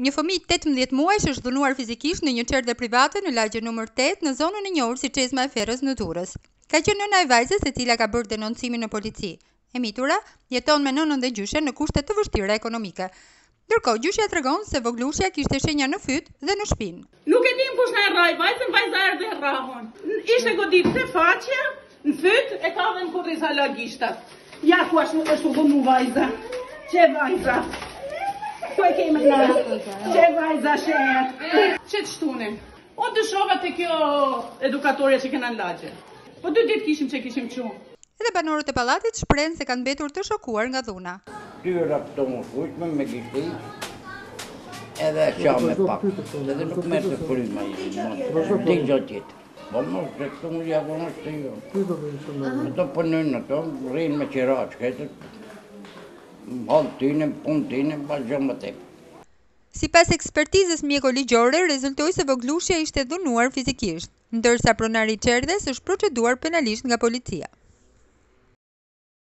Një fëmijë 18 muajsh është dhunuar fizikisht në një çerdhe private në lagjen nr. 8 në zonën e njohur si Çezma e Ferrës në Durrës. Ka qenë nëna e vajzës e cila ka bërë denoncimin në polici. E mitura jeton me nënën dhe gjyshen në kushte të vështira ekonomike. Ndërkohë gjyshja tregon se voglushja kishte shenja në fyt dhe në shpinë. Nuk e dim kush na e rrai vajzën, vajza erdhi e rrahun. Ishte godit te faqja, në fyt e ka dhe në kurriza lagishtat. Ja ku është vënu vajza. Çe vajza. Po e kemi në. Çe vajza shet. Çe shtunin. O dëshova te kjo edukatorja që kena në lagje. Po 2 ditë kishim që kishim qu. Edhe banorët e pallatit shprehen se kanë mbetur të shokuar nga dhuna. Tyra këto më fushme me gishti, edhe shame pak, edhe nuk merë të fryma i dik gjatë tjetë. Po më se këtu më javon është jo. Ato punojnë ato, rrinë me qiraqë, këtët, halë tyne, punë tyne, bashkë më tepë. Sipas ekspertizës mjeko-ligjore, rezultoi se voglushja ishte dhunuar fizikisht, ndërsa pronari i çerdhes është proceduar penalisht nga policia.